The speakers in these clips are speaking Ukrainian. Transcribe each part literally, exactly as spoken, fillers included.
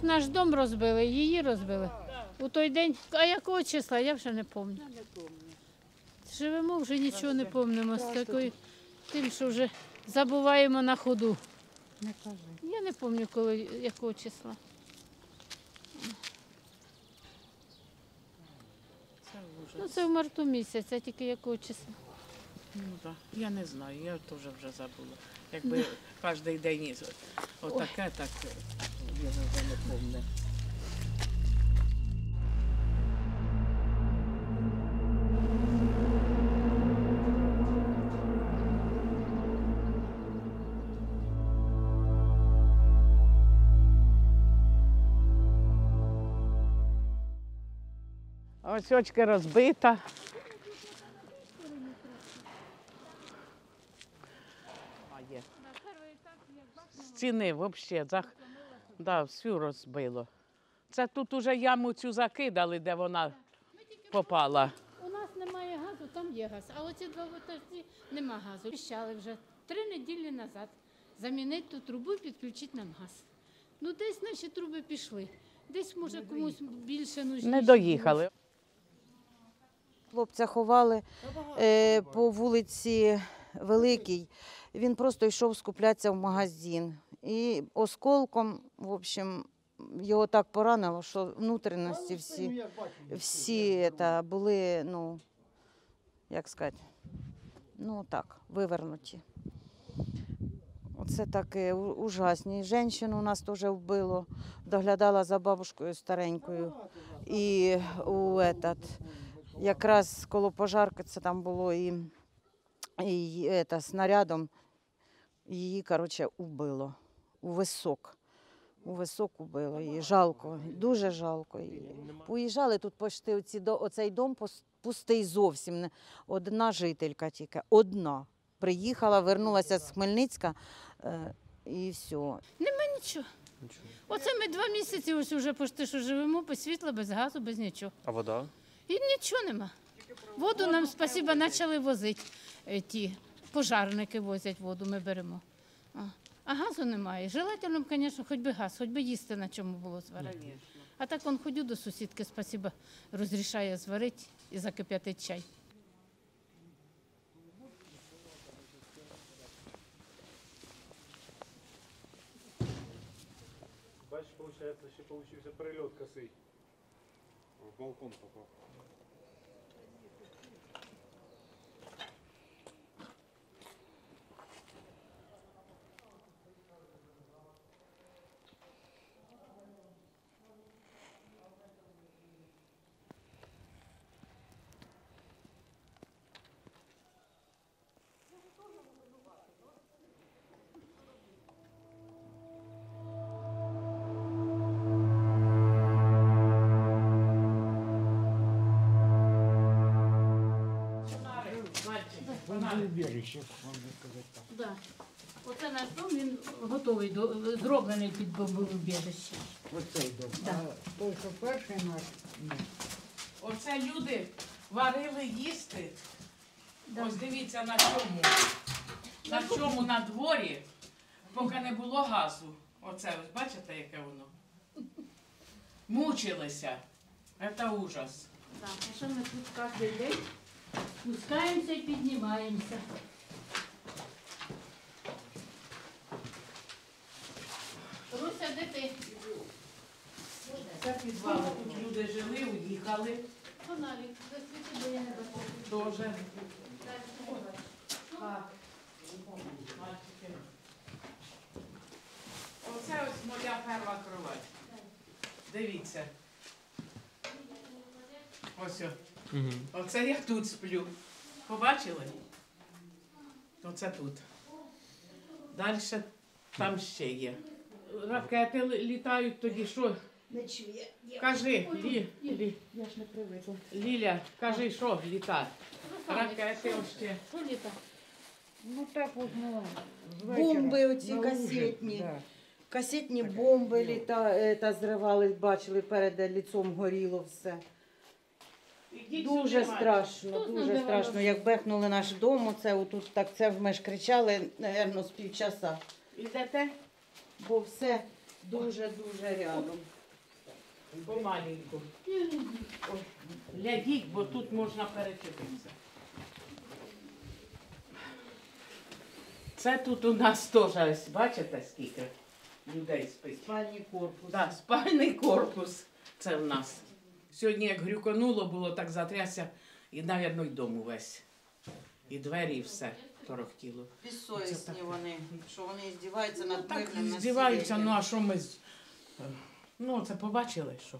як наш дом розбили, її розбили. У той день, а якого числа, я вже не пам'ятаю. Живемо, вже нічого не пам'ятаємо з такою, тим, що вже забуваємо на ходу. Не кажи. Я не пам'ятаю, коли, якого числа. Це ужас. Ну, це в марту місяця, тільки якого числа. Ну так, я не знаю, я теж вже забула. Якби кожен день із- отаке, так я вже не пам'ятаю. Ось очка розбита. А є. Стіни взагалі, зах... да, всю розбило. Це тут уже яму цю закидали, де вона попала. У нас немає газу, там є газ. А оці два етажі нема газу. Обіцяли вже три неділі назад замінити ту трубу і підключити нам газ. Ну десь наші труби пішли. Десь, може, комусь більше нужніше. Не доїхали. Хлопця ховали е, по вулиці Великій. Він просто йшов скуплятися в магазин. І осколком, в общем, його так поранило, що внутрішності всі, всі та, були, ну, як сказати, ну так, вивернуті. Оце таке ужасні. Жінку у нас теж вбило, доглядала за бабушкою старенькою. І у этот, якраз коло пожарки це там було і, і это, снарядом її, коротше, убило. У висок. У висок убило її. Жалко, дуже жалко її. Поїжджали тут почти оці, оцей дом пустий зовсім. Одна жителька тільки, одна. Приїхала, вернулася з Хмельницька е, і все. Нема нічого. Нічого. Оце ми два місяці ось вже почти що живемо, без світла, без газу, без нічого. А вода? І нічого нема. Воду нам, спасибо, почали возити е, ті. Пожарники возять воду, ми беремо. А, а газу немає. Желательно, звісно, хоч би газ, хоч би їсти на чому було зварити. А так он ходю до сусідки, спасибо, розрішає зварити і закип'ятити чай. Бачиш, получается, ще получився перельот косий. В балкон попав. Да. Оце наш дом, він готовий, до- зроблений під бомбоубіжище. Оцей дом. Да. А той, що перший наш, ні. Оце люди варили їсти. Да. Ось дивіться на чому. На чому на дворі, поки не було газу. Оце ось бачите, яке воно? Мучилися. Це ужас. Так, а що ми тут кожен день спускаємося і піднімаємося. Руся, де ти? Це підвали. Тут люди жили, уїхали. Фонарик, засвіти, бо я не бачу. Тоже. Так. Мальчики. Оце ось моя перша кровать. Дивіться. Ось. о. Угу. Оце я тут сплю. Побачили? Оце тут. Далі там ще є. Ракети л- літають тоді, що? Не чує. Кажи, Лі, Лі, Я ж не привикла. Ліля, кажи, що літає? Ракети ось ще. Що літа? Ну так от, ну, з вечора. Бомби оці на ужин, касетні. да. Касетні бомби літа, е, та зривали, бачили, перед лицом горіло все. Ідіть Дуже сюди, страшно, Хто знає, дуже де страшно. воно? Як бехнули наш дом, оце отут так це ми ж кричали, мабуть, з півчаса. Ідете? Бо все дуже-дуже рядом. Помаленьку. Ой, глядіть, бо тут можна перечепитися. Це тут у нас теж, ось, бачите, скільки людей спить. Спальний корпус. Да, спальний корпус. Це в нас. Сьогодні, як грюконуло, було так затрясся, і, навірно, й дом увесь. І двері, і все торохтіло. Це Безсовісні таке. вони, що вони здіваються над Так мирним здіваються, ну населенням. а що ми... з- Ну, це побачили, що.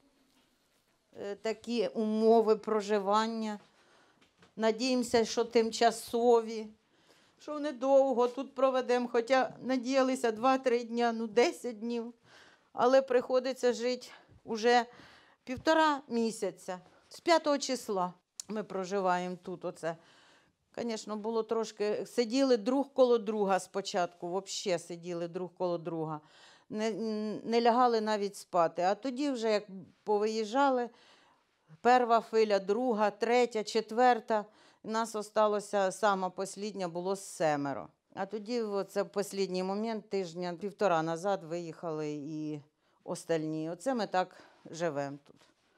Е, Такі умови проживання. Надіємося, що тимчасові, що недовго тут проведемо, хоча надіялися два-три дня, ну десять днів. Але приходиться жити вже півтора місяця. З п'ятого числа ми проживаємо тут. Оце. Звісно, було трошки. Сиділи друг коло друга спочатку, взагалі сиділи друг коло друга. Не, не лягали навіть спати. А тоді вже як повиїжджали, перша хвиля, друга, третя, четверта. Нас осталося, сама послідня було семеро. А тоді, оце в останній момент, тижня півтора назад виїхали і остальні. Оце ми так живемо тут.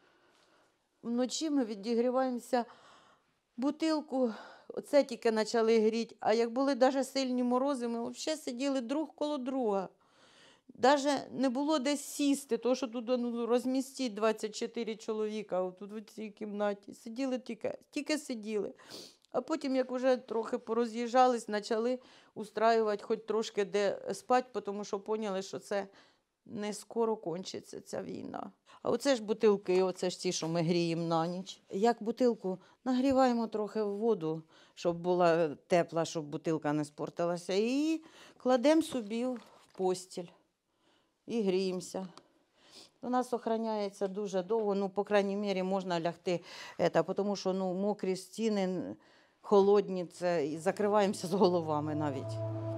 Вночі ми відігріваємося бутилку, оце тільки почали гріти. А як були навіть сильні морози, ми взагалі сиділи друг коло друга. Навіть не було де сісти, тому що тут ну, розмістіть двадцять чотири чоловіка, а тут в цій кімнаті. Сиділи тільки, тільки сиділи. А потім, як вже трохи пороз'їжджались, почали устраювати хоч трошки де спати, тому що поняли, що це не скоро кончиться ця війна. А оце ж бутилки, оце ж ті, що ми гріємо на ніч. Як бутилку нагріваємо трохи в воду, щоб була тепла, щоб бутилка не спортилася, і кладемо собі в постіль. І гріємося. У нас охороняється дуже довго, ну, по крайній мірі, можна лягти, это, тому що ну, мокрі стіни, холодні, це, і закриваємося з головами навіть.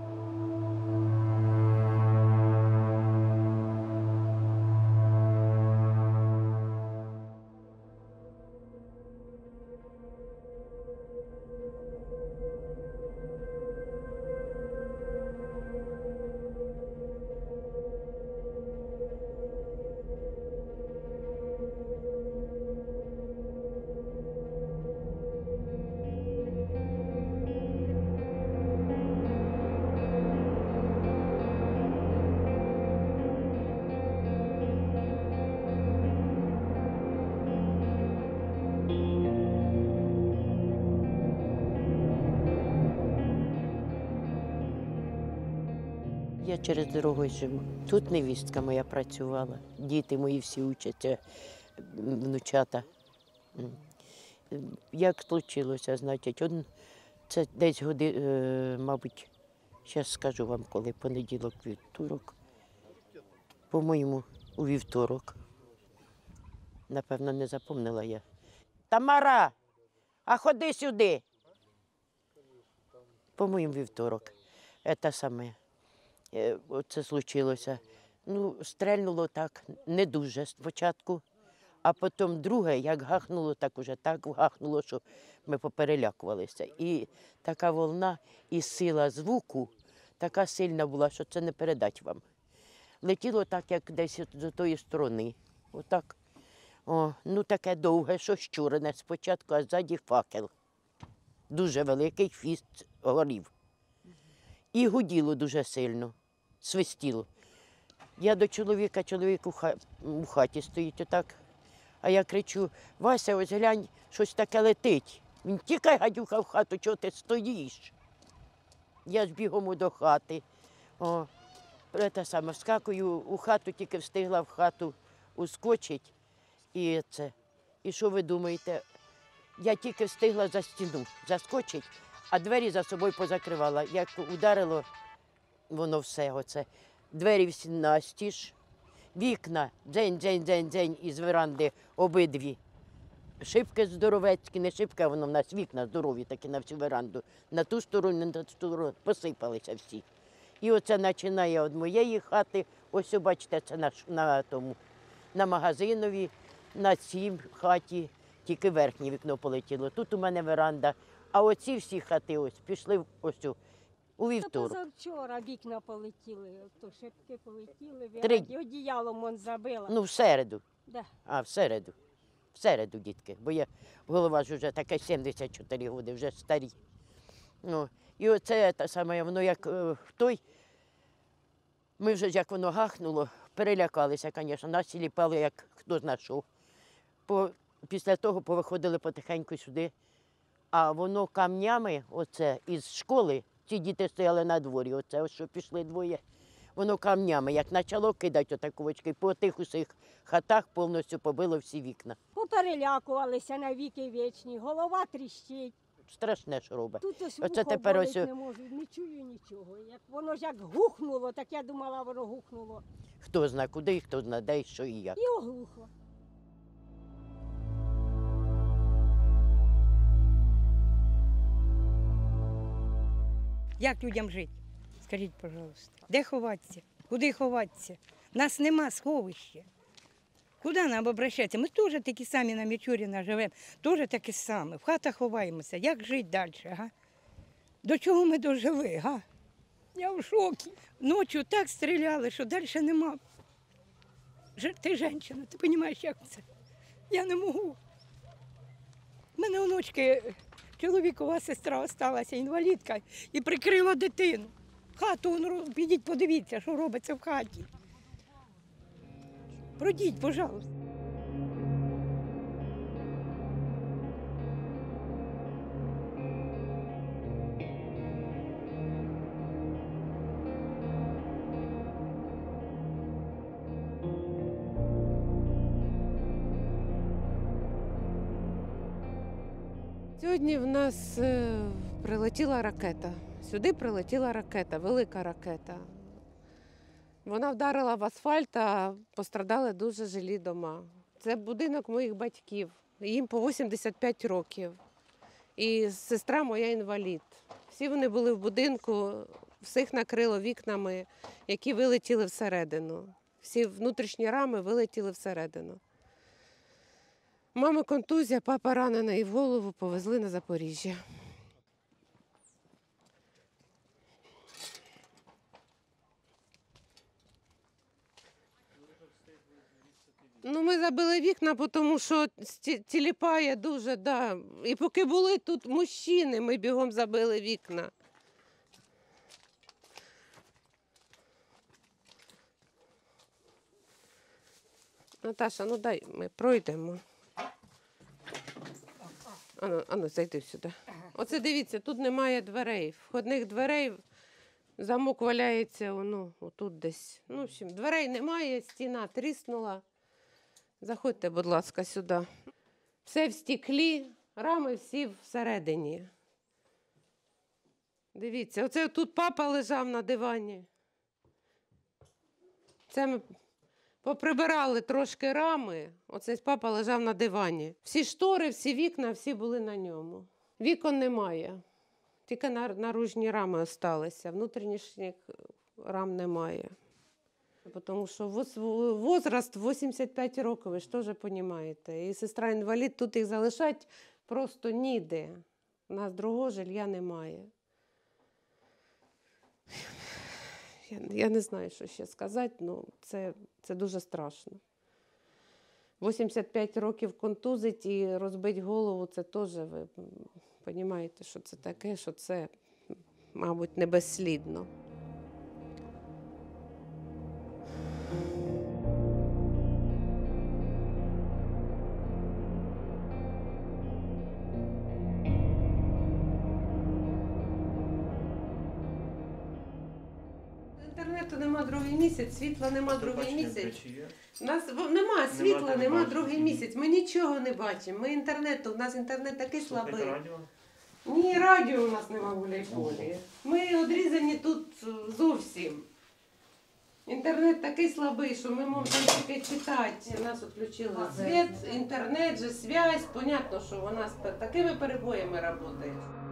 Я через дорогою живу. Тут невістка моя працювала. Діти мої всі учаться, м, внучата. М. Як случилося, значить, он, це десь годи, е, мабуть, зараз скажу вам, коли понеділок, вівторок. По-моєму, у вівторок. Напевно, не запомнила я. Тамара, а ходи сюди. По-моєму, вівторок. Це саме. Е, Це случилося. Ну, стрельнуло так, не дуже спочатку, а потім друге, як гахнуло, так уже так гахнуло, що ми поперелякувалися. І така волна, і сила звуку така сильна була, що це не передати вам. Летіло так, як десь з тої сторони. Отак. О, ну таке довге, що щурене спочатку, а ззаді факел. Дуже великий хвіст горів. І гуділо дуже сильно, свистіло. Я до чоловіка, чоловік у, ха... у хаті стоїть отак, а я кричу: Вася, ось глянь, щось таке летить. Він: тікай, гадюка, в хату, чого ти стоїш? Я ж бігом до хати. О, те саме, вскакую у хату, тільки встигла в хату ускочить. І це. І що ви думаєте? Я тільки встигла за стіну заскочить, а двері за собою позакривала. Як ударило воно все оце. Двері всі настіж, вікна, дзень, дзень, дзень, дзень із веранди обидві. Шибки здоровецькі, не шибки, а воно в нас вікна здорові такі на всю веранду. На ту сторону, на ту сторону посипалися всі. І оце починає від моєї хати, ось бачите, це на, на тому, на магазинові, на цій хаті, тільки верхнє вікно полетіло. Тут у мене веранда, а оці всі хати ось пішли ось у, у вівторок. Позавчора вікна полетіли, то шибки полетіли, Три. вигадь, одіялом он забила. Ну, в середу. Да. А, всереду. Всереду, дітки. Бо я голова ж вже таке сімдесят чотири роки, вже старі. Ну, і оце те саме, воно як е, той. Ми вже, як воно гахнуло, перелякалися, звісно. Нас ліпали, як хто знайшов. По, після того повиходили потихеньку сюди. А воно камнями, оце, із школи, ці діти стояли на дворі, оце, ось що пішли двоє. Воно камнями, як почало кидати отаковочки, по тих усіх хатах повністю побило всі вікна. Поперелякувалися на віки вічні, голова тріщить. Страшне, що робить. Тут ось Оце вухо тепер болить, ось- не можу, не чую нічого. Як воно ж як гухнуло, так я думала, воно гухнуло. Хто знає куди, хто знає де, і що і як. І оглухло. Як людям жити? Скажіть, пожалуйста. Де ховатися? Куди ховатися? Нас нема сховища. Куди нам обращатися? Ми теж такі самі на Мічуріна живемо, теж такі самі. В хатах ховаємося. Як жити далі? Га? До чого ми дожили? Га? Я в шокі. Ночі так стріляли, що далі нема. Ж- Ти жінка, ти розумієш, як це? Я не можу. У мене онучки, чоловікова сестра осталася, інвалідка, і прикрила дитину. Хату, он ро- підіть, подивіться, що робиться в хаті. Пройдіть, пожалуйста. Сьогодні в нас е, прилетіла ракета. Сюди прилетіла ракета, велика ракета. Вона вдарила в асфальт, а пострадали дуже жилі дома. Це будинок моїх батьків. Їм по вісімдесят п'ять років. І сестра моя інвалід. Всі вони були в будинку, всіх накрило вікнами, які вилетіли всередину. Всі внутрішні рами вилетіли всередину. Мама контузія, папа ранений в голову, повезли на Запоріжжя. Ну, ми забили вікна, тому що сті- тіліпає дуже, да. І поки були тут мужчини, ми бігом забили вікна. Наташа, ну дай ми пройдемо. Ану, ану, зайди сюди. Оце дивіться, тут немає дверей. Входних дверей, замок валяється, ну, отут десь. Ну, в общем, дверей немає, стіна тріснула. Заходьте, будь ласка, сюди. Все в стеклі, рами всі всередині. Дивіться, оце тут папа лежав на дивані. Це ми поприбирали трошки рами, оце папа лежав на дивані. Всі штори, всі вікна, всі були на ньому. Вікон немає, тільки на- наружні рами залишилися, внутрішніх рам немає. Тому що воз- возраст вісімдесят п'ять років, ви ж теж розумієте. І сестра інвалід, тут їх залишати просто ніде. У нас другого жилья немає. Я, я не знаю, що ще сказати, але це, це дуже страшно. вісімдесят п'ять років контузить і розбить голову, це теж, ви розумієте, що це таке, що це, мабуть, не безслідно. Інтернету нема другий місяць, світла нема другий місяць. У нас в- нема світла, нема другий місяць. Ми нічого не бачимо. Ми інтернету, у нас інтернет такий слабий. Ні, радіо у нас нема в гуляй-полі. Ми одрізані тут е, зовсім. Інтернет такий слабий, що ми можемо тільки читати. У нас відключили світ, інтернет, же, зв'язь. Понятно, що у нас з такими перебоями працює.